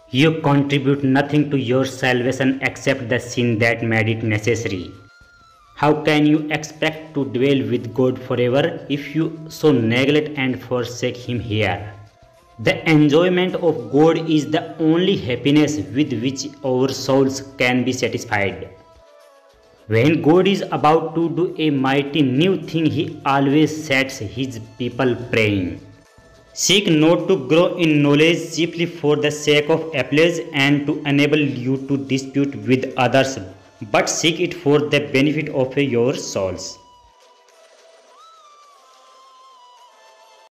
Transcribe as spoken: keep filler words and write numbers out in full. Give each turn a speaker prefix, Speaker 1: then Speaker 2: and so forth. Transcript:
Speaker 1: You contribute nothing to your salvation except the sin that made it necessary. How can you expect to dwell with God forever if you so neglect and forsake Him here? The enjoyment of God is the only happiness with which our souls can be satisfied. When God is about to do a mighty new thing, He always sets His people praying. Seek not to grow in knowledge chiefly for the sake of applause and to enable you to dispute with others, but seek it for the benefit of your souls.